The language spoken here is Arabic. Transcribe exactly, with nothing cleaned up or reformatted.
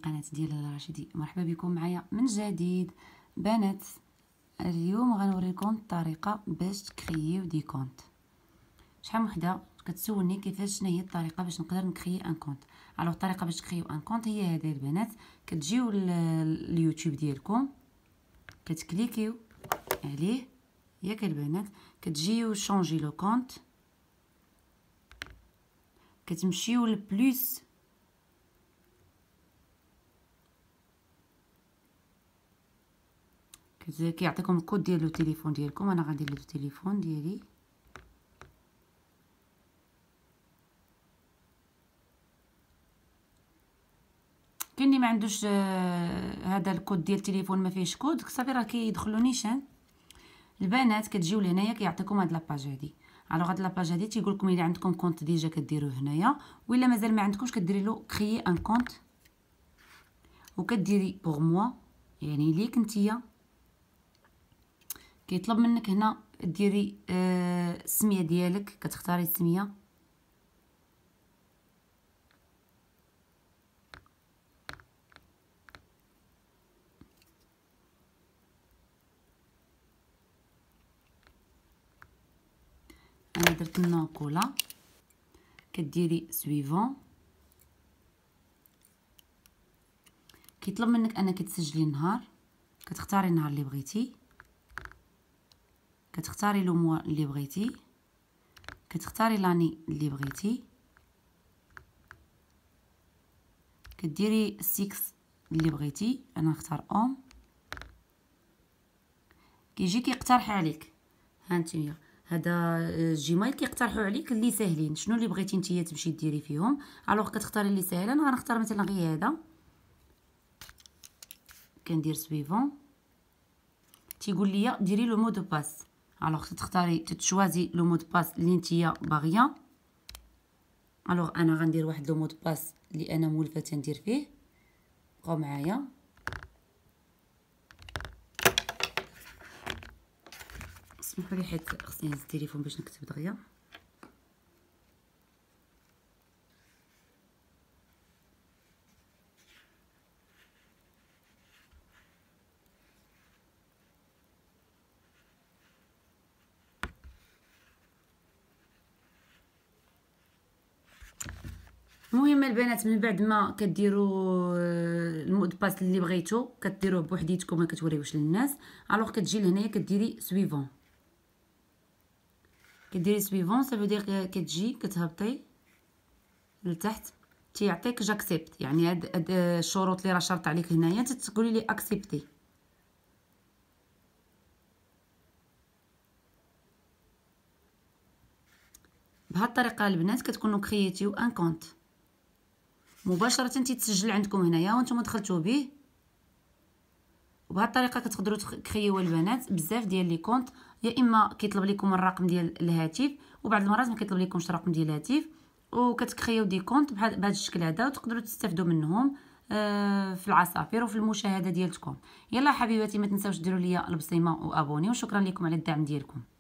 قناة ديال لاله رشيدي. مرحبا بكم معايا من جديد بنات. اليوم غنوريكم الطريقه باش تكرييو دي كونت. شحال من وحده كتسولني كيفاش شنو هي الطريقه باش نقدر نكري ان كونت. الو الطريقه باش تكريو ان كونت هي هذه البنات. كتجيو اليوتيوب ديالكم كتكليكيو عليه ياك البنات، كتجيو شونجي لو كونت، كتمشيو لبلوس كيعطيكم الكود ديال التليفون ديالكم. انا غندير له التليفون ديالي، كاين اللي ما عندوش آه هذا الكود ديال التليفون ما فيهش كود صافي راه كيدخلوا نيشان. البنات كتجيو لهنايا كيعطيكم هاد لاباج هادي. الوغ هاد لاباج هادي تيقول لكم الا عندكم كونت ديجا كديروه هنايا، ولا مازال ما عندكمش كديري له كريي ان كونت وكديري بوغ موا يعني ليك نتيا. كيطلب منك هنا ديري آه السميه ديالك، كتختاري السميه انا درت لنا كولا، كديري سويفون. كيطلب منك انك تسجلي النهار، كتختاري النهار اللي بغيتي، كتختاري لو موا اللي بغيتي، كتختاري لاني اللي بغيتي، كديري سيكس اللي بغيتي. انا نختار اوم. كيجي كيقترح عليك هانتيا هذا جيميل كيقترحوا عليك اللي ساهلين شنو اللي بغيتي نتيا تمشي ديري فيهم. الوغ كتختاري اللي ساهل. انا غنختار مثلا غير هذا، كندير سويفون. تيقول لي ديري لو مو دو باس. الوغ تختاري تتشوازي لو مو دو باس اللي نتيا باغيه. الوغ انا غندير واحد لو مو دو باس اللي انا مولفه تندير فيه. بقاو معايا. اسمحوا لي حيت خصني نهز التليفون باش نكتب دغيا. المهم البنات من بعد ما كديروا المود باس اللي بغيتو كديروه بوحديتكم ما كتوريوش للناس. الوغ كتجي لهنايا كديري سويفون، كديري سويفون صافي دير كتجي كتهبطي لتحت تيعطيك جاكسبت. يعني هاد, هاد الشروط اللي راه شرط عليك هنايا تتقولي لي اكسبتي. بهاد الطريقه البنات كتكونوا كرييتيو ان كونت مباشره تيتسجل عندكم هنايا وانتم دخلتوا به. وبهاد الطريقه كتقدروا تكرييو البنات بزاف ديال لي كونت. يا اما كيطلب لكم الرقم ديال الهاتف، وبعض المرات ما كيطلب لكمش الرقم ديال الهاتف، وكتكرييو دي كونت بهذا الشكل هذا وتقدروا تستافدوا منهم آه في العصافير وفي المشاهده ديالكم. يلا حبيباتي ما تنساوش ديروا لي البصيمه وابوني، وشكرا لكم على الدعم ديالكم.